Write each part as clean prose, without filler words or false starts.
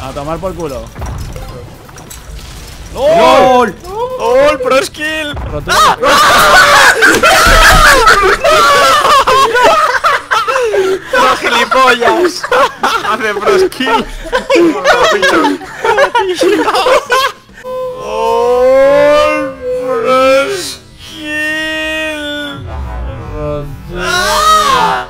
A tomar por culo. ¡LOL! ¡LOL! ¡Pro skill! ¡Ah! ¡No, gilipollas! Hace pro skill. ¡Oh! ¡Pro skill! ¡Ah!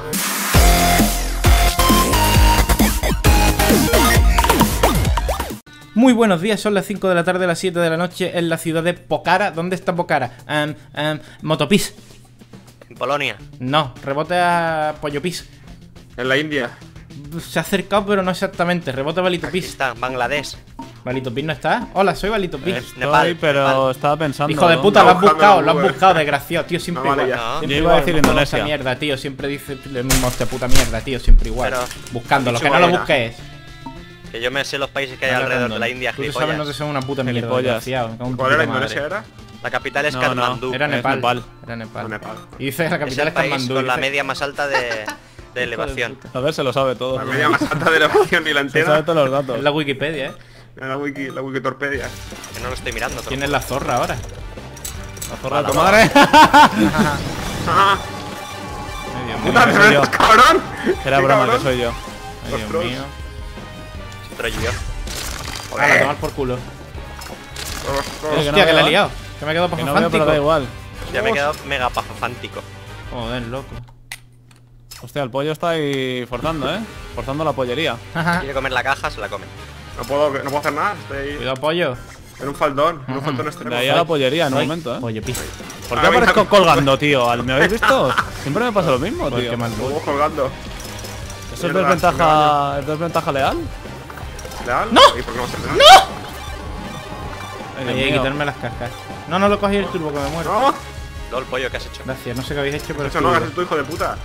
Muy buenos días, son las 5 de la tarde, las 7 de la noche en la ciudad de Pokhara. ¿Dónde está Pokhara? Motopis. En Polonia. No, rebote a Pollopis. En la India. Se ha acercado, pero no exactamente. Rebote a Balito Aquí Pis. está, Bangladesh. ¿Balito Pis no está? Hola, soy Balito Pis. Estoy, Nepal, pero Nepal. estaba pensando. Hijo de puta, Está lo has buscando buscado, desgraciado, tío, siempre No, vale, igual. ya. No. Siempre Yo iba a igual, decir no, Indonesia. esa mierda, tío, siempre dice lo mismo, esta puta mierda, tío, siempre igual. Pero- Buscándolo, has que dicho no lo cuál busques. Que yo me sé los países que hay alrededor de la India, Tú sabes, no te gilipollas. son una puta mierda, Gilipollas. desgraciado. me cago en tu ¿Cuál era? puta madre. ¿Indonesia era? La capital es No, Katmandú. Era Es Nepal. Nepal. Era Nepal. No, Nepal. Y dice la Es capital el es país Katmandú. con la dice- media más alta de elevación. A ver, se lo sabe todo. La media más alta de elevación y la Se sabe entera. todos los datos. Es la Wikipedia, La Wikitorpedia. Que no lo estoy mirando. ¿Quién es la zorra ahora? La zorra de tu madre. ¡Ah! Ay, Dios mío. ¡Puta, soy yo. eres cabrón! Era ¡Qué broma, cabrón! que soy yo. Ay, Dios Ostras. mío. Pero yo. A tomar por culo. Ostras. Que no Hostia, que la he veo, liado. Que me he quedado Que no veo, pero da pafafántico. igual. Ya me he quedado mega pafafántico. Joder, loco. Hostia, el pollo está ahí forzando, forzando la pollería. Quiere comer la caja, se la come. No puedo hacer nada. Estoy ahí Cuidado, pollo. en un faldón. En un faldón extremo. De ahí a la pollería en un Ay, momento, Pollo pis. ¿Por qué Ah, venga. aparezco colgando, tío? ¿Me habéis visto? Siempre me pasa lo mismo, Joder, tío. qué mal Luego voy. colgando. ¿Eso es Mierda, desventaja leal? ¿Leal? ¡No! ¿Y por qué no va a ser leal? Ay, Hay Dios que mío. quitarme las cascas. No, no lo cogí el turbo, que me muero. ¡No! LOL, pollo, ¿qué has hecho? Gracias, no sé qué habéis hecho, pero Eso estoy no, vivo. eres tu hijo de puta.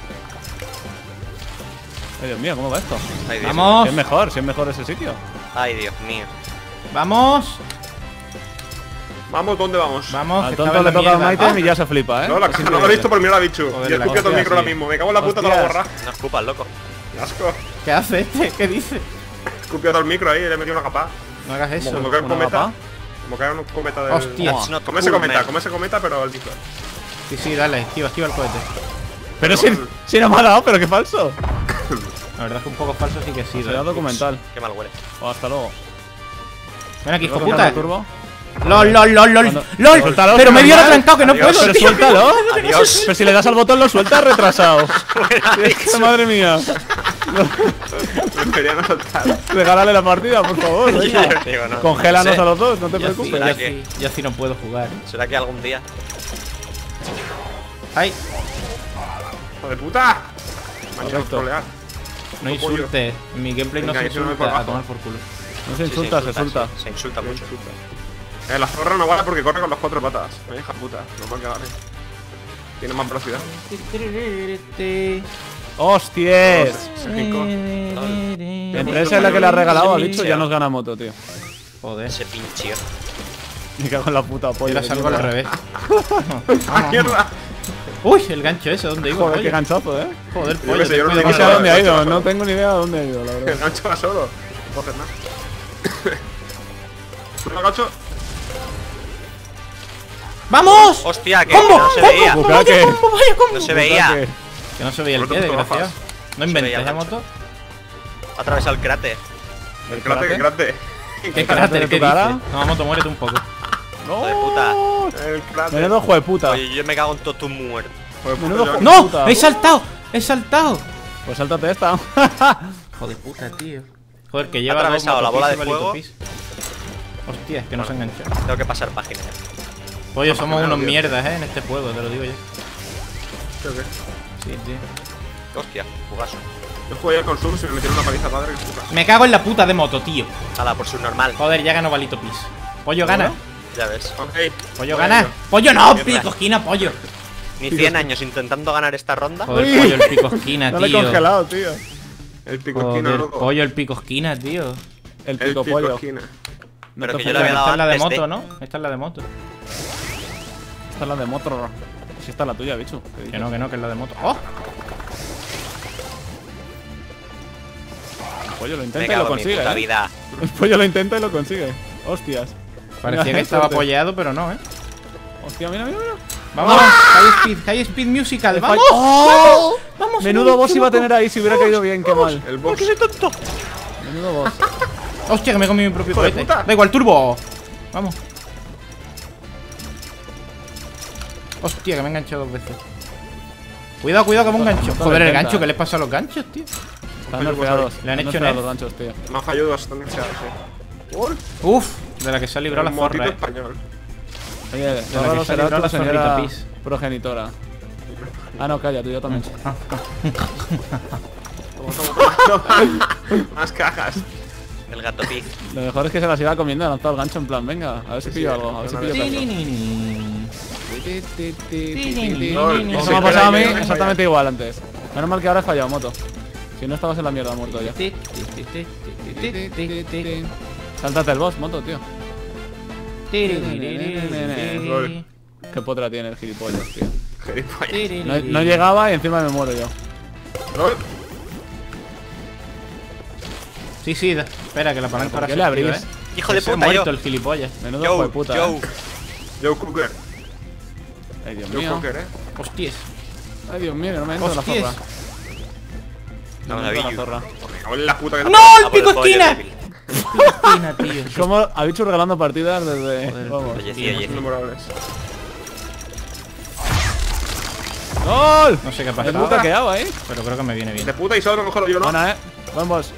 Ay, Dios mío, ¿cómo va esto? Ay, Dios. ¡Vamos! Si es mejor ese sitio. Ay, Dios mío. ¡Vamos! Vamos, ¿dónde vamos? ¡Vamos! Al que tonto estaba le en la toca al mierda. Maiten y ya se flipa, No, la Es caja no la he increíble. visto por mirar a bicho. Joder, Y he la escupido todo el hostia, micro ahora sí. mismo. Me cago en la puta, la Hostias. borra. No escupas, loco. Qué asco. ¿Qué hace este? ¿Qué dice? Escupido todo el micro ahí, le he metido una capa. No hagas eso. Como que ¿Una cometa. capa? Como que era un cometa del. Hostia. It's not Come ese cool, cometa, man. come ese cometa, pero el micro. Sí, sí, dale, esquiva el cohete. Pero si no me ha dado, pero qué falso. La verdad es que un poco falso sí que sí. Será documental. Qué mal huele. O hasta luego. Ven aquí, hijo ¿Puedo puta. el turbo? LOL, LOL, LOL, LOL. Cuando- LOL. Suéltalo, Pero me normal. dio retrancado que no Adiós. puedo, Pero tío. suéltalo. Adiós. Pero si le das al botón lo sueltas, retrasado. Es que, madre mía. Prefería no soltar. Regálale la partida, por favor. venga. Digo, no. Congélanos Sí. a los dos, no te Yo sí, preocupes. ¿Será yo que- sí, yo sí no puedo jugar. ¿Será que algún día? Ay, ¡Hijo de puta! Me han hecho Correcto. trolear. no insultes. En mi gameplay no Venga, se yo sí me voy por insulta. A abajo. tomar por culo. No se Sí, insulta, se insulta. sí, se insulta mucho. La zorra no vale porque corre con las 4 patas. Me hija puta, no mal que vale. Tiene más velocidad. ¡Hostias! Cinco. Entre esa es la que le ha regalado al bicho, ya nos gana moto, tío. Joder. Ese pinche. Me cago en la puta Yo polla. la salgo al revés. ¡Ah, mierda! Uy, el gancho ese, ¿dónde iba? Joder, qué pollo? ganchazo, Joder, Yo pollo. qué sé, yo no ten sé No sé a cuidado. dónde ha ido, no tengo ni idea de dónde ha ido, la El verdad. gancho va solo. No coges nada. ¿Un gacho? ¡Vamos! Hostia, que ¡Combo! no se veía. ¡Combo! Bucaque. ¡Vaya combo! ¡Vaya combo! No se veía. Que no se veía el Por pie, lo tanto, desgraciado. No inventes, veía ¿eh, el moto? Ha atravesado el cráter. El crate, que crate. ¿Qué de cráter? tu ¿Qué cara? dices? No, moto, muérete un poco. ¡No! de puta. El crate. Menudo juego de puta. Oye, yo me cago en todo tu muerto. Joder, puta, Menudo yo- juego. ¡No! Puta. ¡He saltado! ¡He saltado! Pues sáltate esta. Joder puta, tío. Joder, que lleva atravesado dos la bola de motopis y fuego. balitopis. Hostia, es que no se engancha. Tengo que pasar página. Pollo, somos Claro, unos tío. mierdas, en este juego, te lo digo yo. Creo que. Sí, tío. Hostia, jugazo. Yo jugué ayer con Subs y me metieron una paliza padre que puta. Me cago en la puta de moto, tío. Hala, por subnormal. Joder, ya ganó Balito Pis. Pollo gana. Ya ves. Ok. Pollo Bueno. gana. Pollo no, Mierda. pico esquina, pollo. Ni 100 años intentando ganar esta ronda. Joder, Uy. pollo el pico esquina, No le he tío. congelado, tío. El pico esquina, Joder, loco. pollo el pico esquina, tío. El El pico pico pollo. esquina. No Pero te que yo le había ofendas. dado Esta es la de antes moto, de- ¿no? Esta es la de moto. Esta es la de moto. Si esta es la tuya, bicho. ¿Qué dices? Que no, que es la de moto. ¡Oh! pollo lo Me intenta y cago lo en mi consigue, puta ¿eh? vida. El pollo lo intenta y lo consigue. Hostias. Parecía Mira, que estaba suerte. apoyado, pero no, ¿eh? Hostia, mira, mira, mira. Vamos, high speed musical, Le vamos. falla- ¡Oh! Vamos, Menudo vamos, boss iba a loco. tener ahí si hubiera caído bien, qué mal. El box. Menudo boss. Hostia, que me he comido mi propio Hijo de cohete. puta. Da igual, turbo. Vamos. Hostia, que me he enganchado 2 veces. Cuidado, cuidado, que me he engancho. Esto Joder, lo el intenta, gancho, ¿eh? ¿qué les pasa a los ganchos, tío? Están nerfeados. Le han hecho nerfeados nerf. los ganchos, tío. Me ha fallado bastante, sí. Uy, Uf, de la que se ha librado la un motito zorra, español. Oye, la que Zorro se ha será librado tu la señora zorrita pis. progenitora. Ah, no, calla, tú yo también. Más cajas. El gato pig. Lo mejor es que se las iba comiendo y ha lanzado el gancho en plan, venga, a ver si Sí, pillo sí, algo, a ver si una pillo vez. algo. No, Eso se me ha queda pasado a ahí, mí no exactamente igual antes. Menos mal que ahora he fallado moto. Si no estabas en la mierda muerto ya. Sáltate el boss, moto, tío. Qué potra tiene el gilipollas, tío. Gilipollas. No llegaba y encima me muero yo. No, Sí, sí, espera, que la palanca ¿Por ahora qué se le activa, abrís? Hijo de Se ha puta, yo. muerto el gilipollas. Menudo hijo de Joe, puta, Joe. Joe Cooker. Ay, Dios Joe mío. Cooker, Hostias. Ay, Dios mío, no me entra la Hostias. zorra. No me entra la David. zorra. Me cago en la puta que ¡No! Ah, ¡El por pico el pollo esquina! débil. Esquina, tío. ¿Cómo ha dicho regalando partidas desde...? Joder, Vamos. Oye, sí, Son oye. memorables. ¡Gol! No sé qué ha Me pasado, puta quedado ahí. pero creo que me viene bien. De puta y solo mejor yo, ¿no? Buena, buen boss.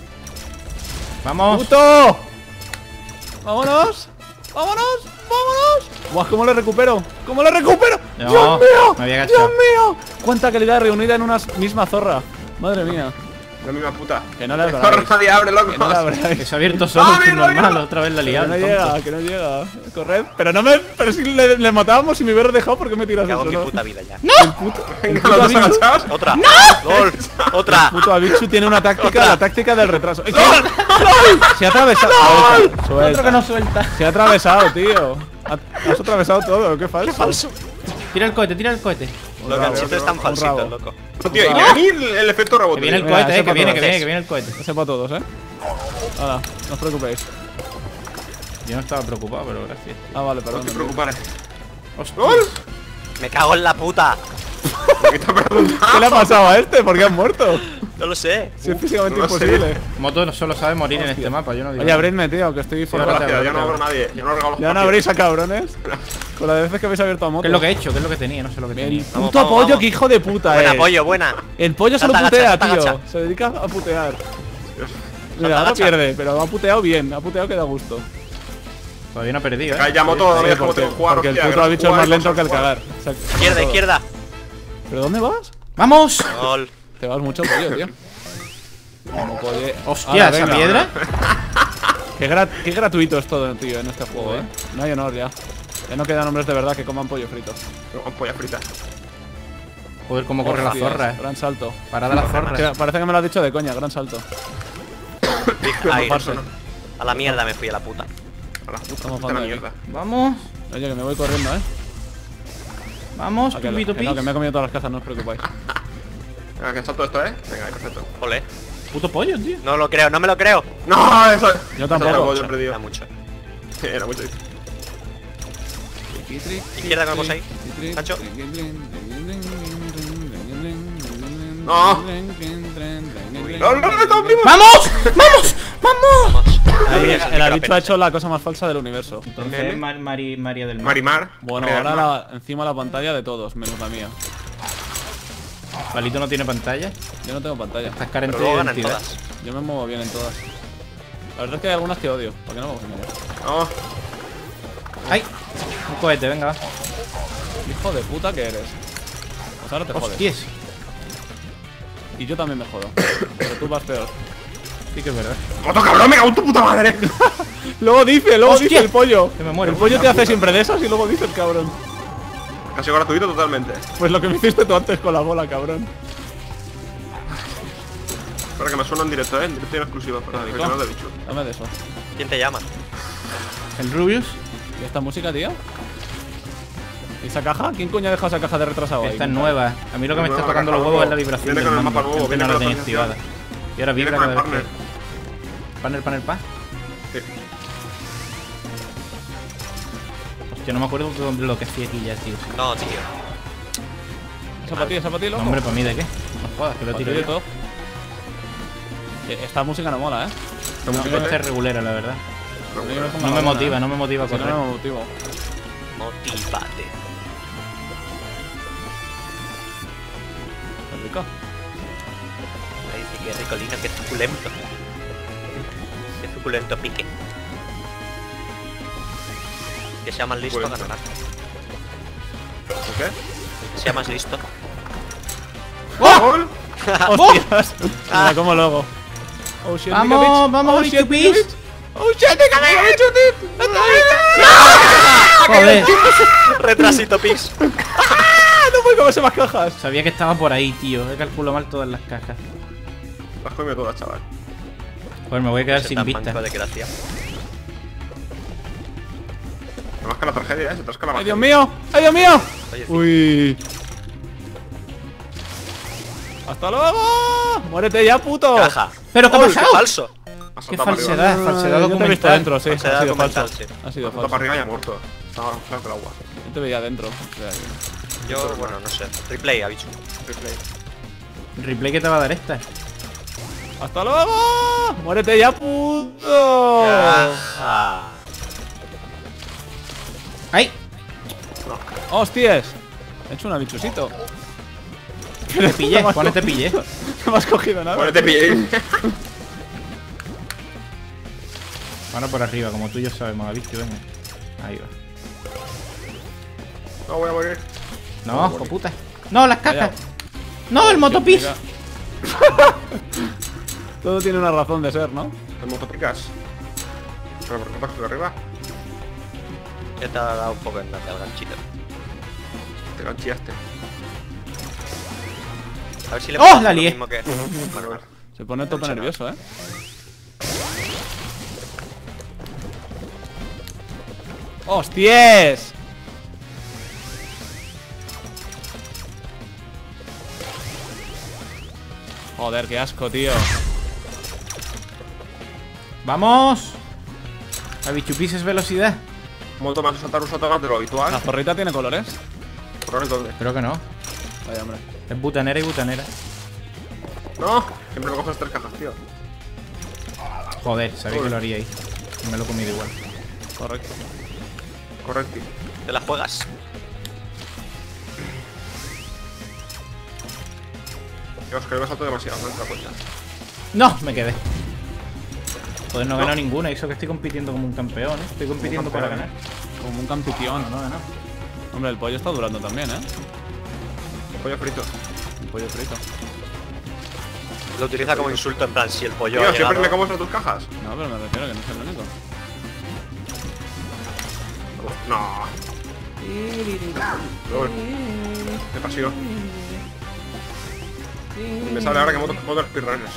Vamos. ¡Puto! ¡Vámonos! ¡Vámonos! ¡Vámonos! ¡Buah, cómo le recupero! ¿Cómo le recupero? No, ¡Dios mío! me había agachado. ¡Dios mío! ¡Cuánta calidad reunida en una misma zorra! Madre mía. La misma puta. Que no la Zorra abráis. nadie abre, loco. Que no la abráis. Que se ha abierto solo ¡Ah, el mira, normal, mira! otra vez la Que liada. no el llega, tonto. que no llega. Corred. Pero no me... Pero si le matábamos y me hubieras dejado, ¿por qué me tiras Me cago eso? en mi no? puta vida ya. Venga, los dos agachados. Otra. ¡Gol! ¡Otra! Puto Abichu tiene una táctica, Otra. la táctica del retraso. ¡Ay, Se ha atravesado. Suelta, suelta. Otro que no suelta. Se ha atravesado, tío. Has atravesado todo, qué falso. Tira el cohete, tira el cohete. Los ganchitos están un falsitos, rabo. loco. No, tío, y mira aquí el efecto rebote. Que viene el Mira, cohete, ese que para viene, todos. que viene, que viene el cohete. Ese para todos, Hala, no os preocupéis. Yo no estaba preocupado, pero gracias. Ah, vale, No perdón. te preocupes. Hostia. ¡Gol! Me cago en la puta. ¿Qué te ha preguntado? ¿Qué le ha pasado a este? ¿Por qué ha muerto? No lo sé. Si es físicamente no lo sé. imposible. Moto solo sabe morir en este mapa, yo no digo. Oye, abridme, tío, que estoy Gracias, fuera. ya no abro nadie. Ya no regalo los Ya no partidos. abrís a cabrones. Con la de veces que habéis abierto a moto. ¿Qué es lo que he hecho? ¿Qué es lo que tenía? No sé lo que tenía. El Vamos, puto vamos, pollo, vamos. que hijo de puta, Buena, pollo, buena. El pollo se lo Salta, putea, agacha, tío. salta, agacha. Se dedica a putear. Dios. Mira, ahora agacha. pierde, pero ha puteado bien. Ha puteado que da gusto. Todavía no he perdido, Ay, ¿eh? ya moto, no veas cómo porque, tengo que jugar. porque el hostia, puto gran bicho es jugar más y lento cosas que el jugar. cagar. O sea, Izquierda, todo. izquierda. ¿Pero dónde vas? ¡Vamos! Gol. Te vas mucho, pollo, tío. Como pollo. Hostia, Hala, esa venga. piedra. Qué gratuito es todo, tío, en este juego, No hay honor ya. Ya no quedan hombres de verdad que coman pollo frito. Con polla frita. Joder, cómo corre la Hostias, zorra, Gran salto. Parada la zorra. Parece que me lo has dicho de coña, gran salto. Ahí. Mojarse. A la mierda me fui a la puta. A la puta, Estamos puta la jugando aquí. mierda. Vamos, Oye, que me voy corriendo, vamos, Ah, que pipito no, que me he pis. comido todas las cajas, no os preocupáis. Venga, que salto esto, Venga, ahí, perfecto. Ole. Puto pollo, tío. No lo creo, no me lo creo. No, eso. Yo tampoco. Eso era yo he perdido. Era mucho. Era mucho. Izquierda, ¿cómo vamos ahí? Sancho. No. No, no, no, estamos vivos. ¡Vamos! ¡Vamos! ¡Vamos! Ahí, Esa sí que el la habicho pena. ha hecho la cosa más falsa del universo. Entonces, María del Mar. Marimar. Bueno, Marimar. ahora encima la pantalla de todos, menos la mía. Palito no tiene pantalla. Yo no tengo pantalla. Estás Pero carente de luego ganan identidad. todas. Yo me muevo bien en todas. La verdad es que hay algunas que odio. ¿Por qué no vamos a mover? No. ¡Ay! Un cohete, venga, va. Hijo de puta que eres. Pues ahora te jodes. Hostias. Y yo también me jodo. Pero tú vas peor. Sí que es verdad. ¡Moto cabrón, me cago en tu puta madre! Luego dice ¡Hostia! el pollo. Que me muero. El pollo te hace siempre de esas y luego dice el cabrón. Casi gratuito totalmente. Pues lo que me hiciste tú antes con la bola, cabrón. Espera que me suena en directo, En directo y en exclusiva. Para que Rico. no te he dicho. Dame de eso. ¿Quién te llama? El Rubius. ¿Y esta música, tío? ¿Y esa caja? ¿Quién coño ha dejado esa caja de retrasado ahí? Esta es nueva. A mí lo que me está Nueva tocando caja los huevos es la nueva. vibración Viene del con el mando, mapa nuevo, que antes viene no la con tenía la activada. Y ahora Viene vibra con cada el vez que... partner. Pa. Sí. Hostia, no me acuerdo de lo que hacía aquí ya, tío. No, tío. Esa para ti, loco. Hombre, ¿para mí de qué? No jodas, que lo Pa' ti tiro de yo. todo. Esta música no mola, No, esta es regulera, la verdad. No me motiva a Si no, correr. no me motivo. Motívate. Qué rico. Ahí sí que ricolino, que suculento. Que suculento pique. Que sea más listo Suculento. ganará. ¿Por qué? Que sea más listo. ¡Gol! ¡Hostias! Mira, como logo. Oh shit, Vamos, Mikavich. vamos, Oh shit, Mikavich. Mikavich. Oh shit, Mikavich. Joder, Retrasito pis. ¡Ah! No puedo comerse más cajas. sabía que estaba por ahí, tío. He calculado mal todas las cajas. Las comido todas, chaval. Joder, me voy a quedar Ese sin tan vista. manco de gracia. No más que la tragedia, se trasca la ¡Ay, magia. Dios mío! ¡Ay, Dios mío! Oye, Uy. ¡Hasta luego! ¡Muérete ya, puto! caja. ¿Pero qué ha ¡Oh, pasado? falso! Ha Qué saltado para arriba. falsedad, falsedad Yo te he visto documental. dentro, sí. Falsedad Ha sido documental, falso. sí. Ha sido Ha saltado para falso. arriba y ha muerto. Estaba fuera del agua. Yo te veía dentro. O sea, que- Yo, bueno, no sé. Replay, ha dicho. Replay. ¿Replay que te va a dar esta? ¡Hasta luego! ¡Muérete ya, puto! Ah. ¡Ay! ¡Hostias! He hecho un abichusito. Te pillé, Juan, te pillé. No me has cogido nada. Ponete pie. Ahora por arriba, como tú y yo sabemos, ¿has visto? Venga. Ahí va. No voy a morir. No, hijo puta. No, las Vaya. cajas. No, el motopis. Mira. Todo tiene una razón de ser, ¿no? En motopicas. Pero ¿por qué pasas de arriba? Ya te ha dado un poco en la al ganchito. Te ganchiaste. A ver si le ¡Oh, puedo la hacer lo lié! mismo que... Bueno, vale. Se pone todo nervioso, ¿eh? ¡Hostias! Joder, qué asco, tío. ¡Vamos! La bichupis es velocidad. Moto más a saltar un salto más de lo ¿La habitual. zorrita tiene colores? ¿Por qué dónde? Creo que no. Vaya, hombre. Es butanera y butanera. No, siempre me coges 3 cajas, tío. Joder, sabía que lo haría ahí. Y me lo he comido igual. Correcto. Correcto. Te la juegas. Dios, que me salto demasiado, no te das cuenta. ¡No! Me quedé. Joder, no he ganado ninguna. Y eso que estoy compitiendo como un campeón, ¿eh? Estoy compitiendo para ganar. Como un campión. No, no. Hombre, el pollo está durando también, ¿eh? Pollo frito. El pollo frito. Lo utiliza como insulto en plan, si el pollo Tío, ha siempre llegado... me como tus cajas. No, pero me refiero a que no es el único. No. Lol. Qué pasión. Me sale ahora que modo speedrunners.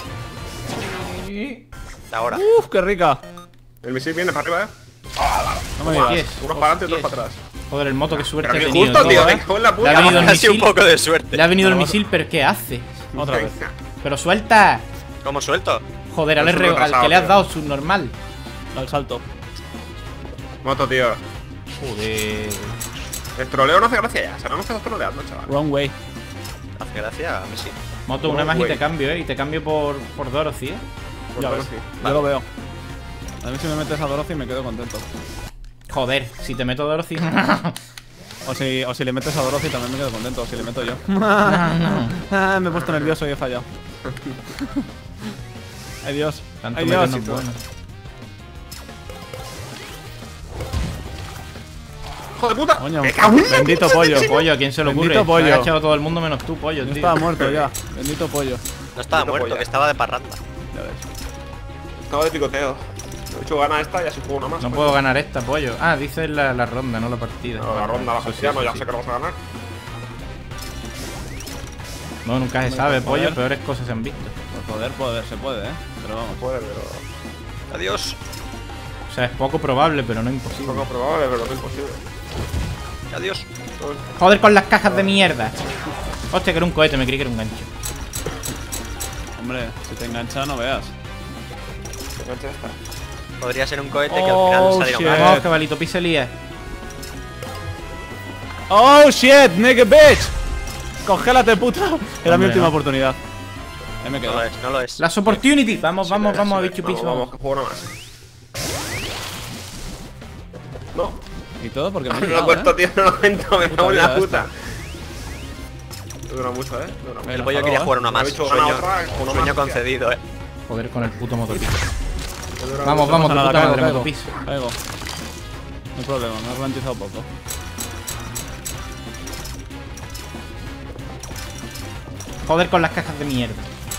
Ahora. ¡Uf, qué rica! El misil viene para arriba, No me Guau, digas. unos para adelante y otros para atrás. Joder, el moto, qué suerte Pero ha qué tenido. justo, tío, ¿eh? me cago en la Le ha puta. venido el Ha sido un misil. poco de suerte. Le ha venido el Pero misil, pero ¿qué hace? Otra vez. ¡Pero suelta! ¿Cómo suelto? Joder, al, Es un al retrasado, que le has tío. dado subnormal. Al salto. Moto, tío. Joder. El troleo no hace gracia ya. Sabemos que estás troleando, chaval. Wrong way. Hace gracia, a mí sí. Moto, una Oh, más y güey. te cambio, ¿eh? Y te cambio por Dorothy, ¿eh? Por Ya todo ves. así. Yo lo veo. A mí si me metes a Dorothy me quedo contento. Joder, si te meto Dorothy. O si le metes a Dorothy también me quedo contento. O si le meto yo. Me he puesto nervioso y he fallado. Ay Dios. Tanto Ay menos Dios. no es bueno. ¡Hijo de puta! Coño, ¡Me cago en la bendito puta! pollo. Pollo, ¿a quién se le ocurre? Bendito pollo. Se ha agachado todo el mundo menos tú, pollo, Yo tío. estaba muerto ya. Bendito pollo. No estaba Puto muerto, polla. que estaba de parranda. Ya ves. Estaba de picoteo. De hecho, gana esta y así juego una más. No coño. puedo ganar esta, pollo. Ah, dice la ronda, no la partida. No, la ronda, la Eso sí, partida, no, eso ya sí. sé que lo vamos a ganar. No, nunca se Hombre, sabe, por pollo. joder. Peores cosas se han visto. Por poder, se puede, Pero vamos. Puede, pero... Adiós. O sea, es poco probable, pero no imposible. Poco probable, pero no imposible. Adiós. Joder con las cajas de mierda. Hostia, que era un cohete, me creí que era un gancho. Hombre, si te engancha no veas. Engancha esta. Podría ser un cohete que al final saliera un shit. gas. Vamos, que Balitopi se lía. ¡Oh, shit! ¡Nigga bitch! ¡Congélate, puta! Era mi Hombre, última no. oportunidad. Ahí me No quedo. lo es, no lo es. Las opportunity. Vamos, vamos, vamos a bicho Vamos, piso. vamos, que juego uno más. No, Y todo porque me he no lo he quedado, puesto, tío, no lo cuento, me Puta cago en vida la puta. Dura mucho, dura mucho. El pollo quería jugar una más. Me ha dicho, gana Sueño, otra, uno sueño más, concedido, Joder con el puto motopiso. Dura Vamos, mucho. vamos, No de pasa puta nada, madre, caigo, motopiso. caigo. No hay problema, me he ralentizado poco. Joder con las cajas de mierda.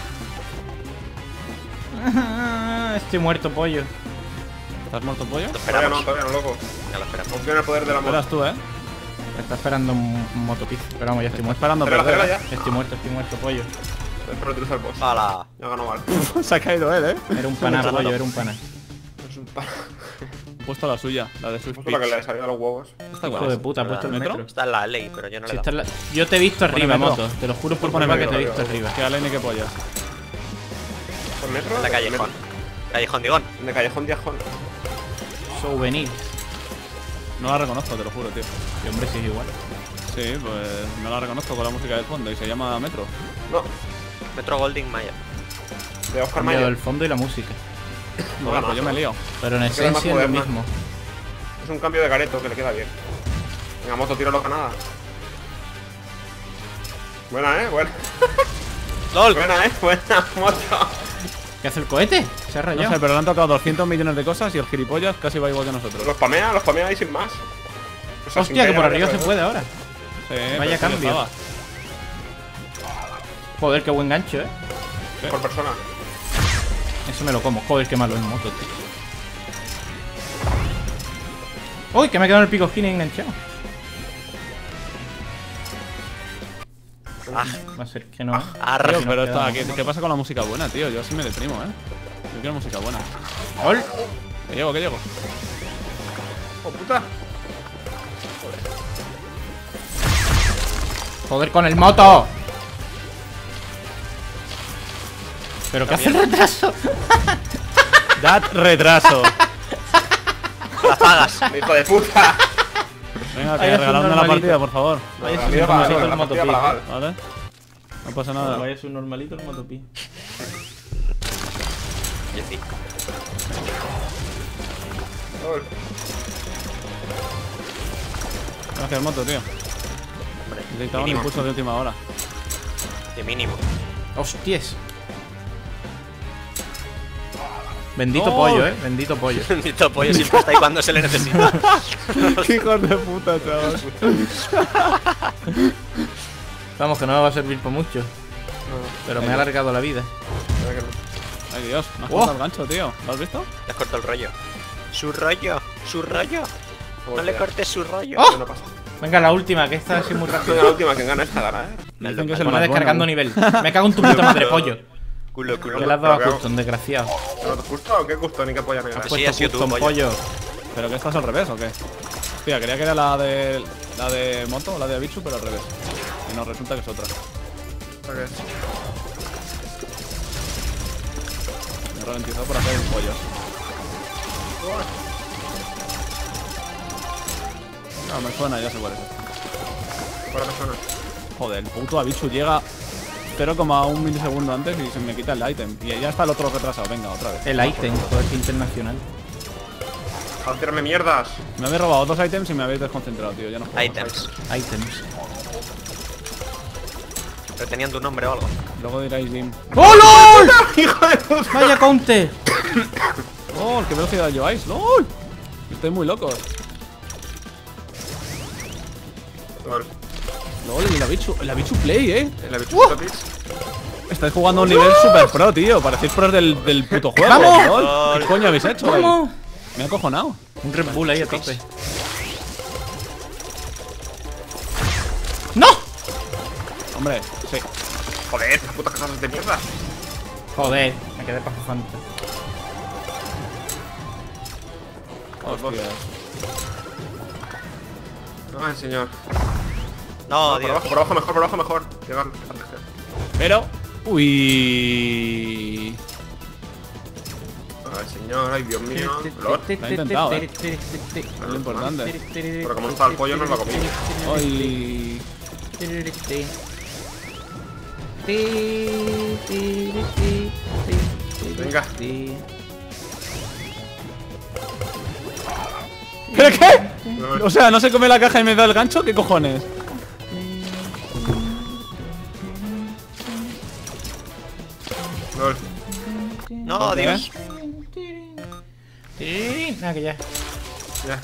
Estoy muerto, pollo. ¿Estás muerto, pollo? Todavía no, loco. Ya lo esperamos. Confío en el poder del amor. Esperas tú, ¿eh? Está esperando un motopiso. Pero vamos, ya estoy Estoy muerto. esperando a Acelera, perder. acelera Estoy muerto, pollo. Espero utilizar el boss. ¡Hala! Ya ganó mal. Se ha caído él, ¿eh? Era un pana, Claro. pollo, era un pana. Es un pana. He puesto la suya, la de Swift Justo la que Pitch. le salía a los huevos. Está Hijo guay. de puta, ha puesto el ¿Metro? metro. Está en la ley, pero yo no Si le he esta dado. es la- Yo te he visto arriba, metro. moto. Te lo juro por Pone prueba que metro, te he visto arriba. Que ale ni que pollas. ¿Por metro? En la callejón. Callejón Digón. De callejón Diajón. Souvenir. No la reconozco, te lo juro, tío. Que hombre, sí es igual. Sí, pues no la reconozco con la música del fondo y se llama Metro. No, Metro Golding Mayer. de Oscar Cambiado Mayer. el fondo y la música. Joder, pues yo me lío. Pero en Es que era más esencia es lo moderna. mismo. Es un cambio de careto que le queda bien. Venga, moto, tíralo a nada. Buena, buena. ¡LOL! Buena, buena moto. ¿Qué hace el cohete? Se ha No rayado. sé, pero le han tocado 200 millones de cosas y el gilipollas casi va igual que nosotros. Los spamea ahí sin más. O sea, sin Hostia, que por pena, arriba se pero- puede ahora. Sí, Vaya pero sí cambio. le estaba. Joder, qué buen gancho, Por persona. Eso me lo como. Joder, qué malo en moto, tío. Uy, que me ha quedado el pico skin enganchado. Ah, Va a ser que no. arre. Tío, nos pero quedamos. ¿qué pasa con la música buena, tío? Yo así me deprimo, ¿eh? Yo quiero música buena. ¡Ol! Que llego, que llego. ¡Oh, puta! Joder con el moto. ¿Pero qué hace el retraso? Dad retraso. La pagas. ¡Hijo de puta! Venga, Ahí que es un regaladme la normalito. partida, por favor. Vaya, La es un partida para normalito Gal, el la partida motopi. para Gal. ¿Vale? No pasa nada. Vaya, es un normalito el motopi. Yo sí. Oh, Gracias, moto, tío. Hombre, Necesitaba un mínimo. impulso de última hora. De mínimo. Hostias. Bendito ¡Oh! pollo, bendito pollo. Bendito pollo siempre está ahí cuando se le necesita. ¡Qué hijos de puta, chaval! Vamos, que no me va a servir por mucho. Pero me ha alargado la vida. espera que no. Ay, Dios, me has ¡Oh! cortado el gancho, tío. ¿Lo has visto? Le has cortado el rollo. Su rollo, su rollo. No le cortes su rollo. ¡Oh! No pasa. Venga, la última, que esta es muy Soy rápida. la última que gana esta gana, Me dicen que es el Pone más descargando bueno. nivel. Me cago en tu puta madre, pollo. Culo, culo. Que le has dado a Pero Custom, desgraciado. ¿No te gusta? ¿Qué gusto? Ni qué polla negra. Pues Has sí, puesto ha sido tú, Custom, pollo. pollo. ¿Pero que estás al revés o qué? Hostia, creía que era la de moto, la de Abichu, pero al revés. Y no, resulta que es otra. ¿Qué es? Me he ralentizado por hacer un pollo. No, me suena, ya sé cuál es. Por la persona. Joder, el puto Abichu llega 0,1 milisegundo antes y se me quita el ítem. Y ya está el otro retrasado. Venga, otra vez. El ítem, joder, que internacional. ¡A tirarme mierdas! Me habéis robado 2 ítems y me habéis desconcentrado, tío. Ya no juego. Items. Items. Pero tenían tu nombre o algo. Luego diréis Dim. ¡Oh, LOL! ¡Hijo de puta! ¡Vaya counter! ¡Oh, qué velocidad lleváis! ¡LOL! Estoy muy loco. Vale. LOL, el Abichu Play, El habichuelo Pitch. Estáis jugando a un nivel super pro, tío. Parecéis pros del puto juego. ¡Vamos! LOL. ¿Qué coño habéis hecho? ¡Vamos! Me ha acojonado. Un Red Bull ahí a tope. ¡No! Hombre, sí. Joder, putas casas de mierda. Joder, me quedé pasajante. Hostia. Ay, señor. No, Por Dios. abajo, por abajo mejor, por abajo mejor. Llegar al tercer. Pero... Uy... Ay. señor, ay, Dios mío. Lord. Lo he intentado, Es lo importante. Pero como está el pollo, no lo comí. Ay. Venga. ¿Pero qué? O sea, ¿no se come la caja y me da el gancho? ¿Qué cojones? Lord. No, Dios. Nada, que ya. Ya.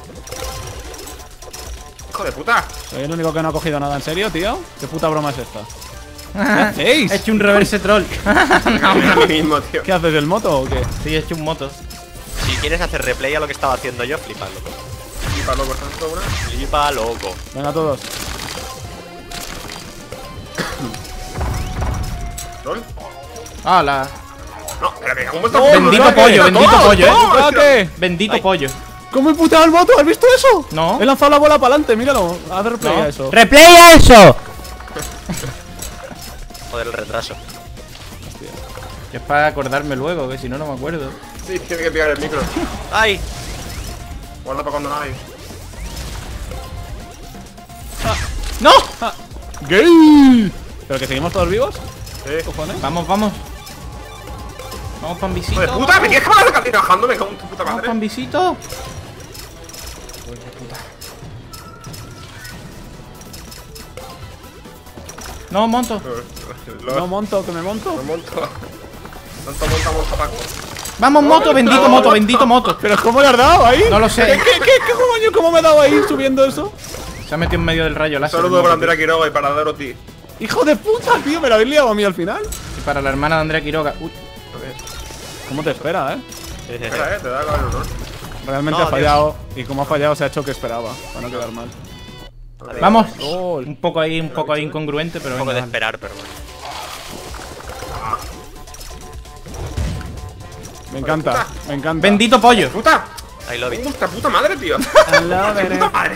Hijo de puta. Soy el único que no ha cogido nada en serio, tío. ¿Qué puta broma es esta? ¿Qué hacéis? He hecho un reverse troll. A mí mismo, tío. ¿Qué haces, el moto o qué? Sí, he hecho un moto. Si quieres hacer replay a lo que estaba haciendo yo, flipa, loco. Y para loco, ¿estás una? Flipa, loco. Venga, todos. ¿Lord? ¡Hala! No, espérate, ¿cómo está? Bendito pollo, bendito pollo, ¿Ah, qué? Bendito pollo. ¿Cómo he puteado el moto? ¿Has visto eso? No. He lanzado la bola para adelante, míralo. Haz replay a eso. ¡Replay a eso! Joder, el retraso. Que es para acordarme luego, que si no, no me acuerdo. Sí, tiene que pegar el micro. ¡Ay! Guarda para cuando no hay. ¡No! ¡Gay! ¿Pero que seguimos todos vivos? Sí. ¿Cojones? Vamos, vamos. Vamos, panvisito. ¡Hijo de puta! ¿Me quieres que me la trabajando? Me cago en tu puta Vamos, madre. panvisito. No, monto. No monto, que me monto. No monto. Tanto monta, Paco. Vamos, moto, bendito moto, bendito moto. ¿Pero cómo le has dado ahí? No lo sé. ¿Qué coño? ¿Cómo me he dado ahí subiendo eso? Se ha metido en medio del rayo láser. Saludos para Andrea Quiroga y para Dorothy. ¡Hijo de puta, tío! ¿Me lo habéis liado a mí al final? Y para la hermana de Andrea Quiroga. Uy. ¿Cómo te espera, Espera, te da el honor. Realmente No, ha fallado. Y como ha fallado, se ha hecho que esperaba. Para no quedar mal. Vamos. Gol. Un poco ahí incongruente, pero Un poco venga, de vale. esperar, pero bueno. Me encanta, me encanta. Bendito pollo. ¡Puta! Ahí lo vi. ¡Nuestra puta madre, tío! ¡Puta madre!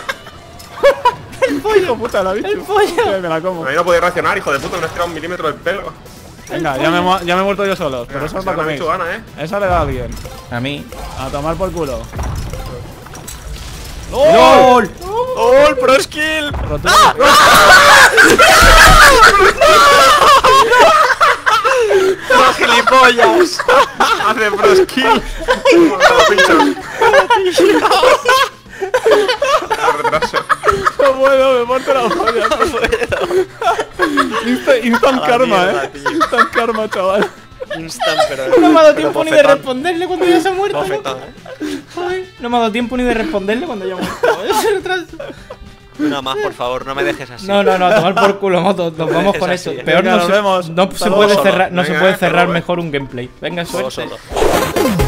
El pollo, puta, la bicho. El pollo. Me la como. Ahí no podéis reaccionar, hijo de puta, me has tirado un milímetro del pelo. Venga, ya me he muerto yo solo. Pero eso os la me ha coméis. hecho gana, Esa le da a alguien. A mí. A tomar por culo. ¡Gol! ¡Oh, el pro skill! Rotura. ¡No, gilipollas! Hace pro skill. Retraso. No puedo, me monto la polla. No puedo. Instant A la karma, mierda, tío. Instant karma, chaval. Instant, pero. No me ha dado pero tiempo ni de bofetón. responderle cuando ya se ha muerto. Bofetón, Joder, no me ha dado tiempo ni de responderle cuando ya ha muerto. Ese retraso. Una más, por favor, no me dejes así. No, a tomar por culo, moto. Nos vamos con Es así, eso. ¿eh? Peor Venga, no nos se, vemos. no Hasta se luego. puede Solo. cerrar, no se Venga, puede hasta cerrar luego. mejor un gameplay. Venga, Juego suerte. solo.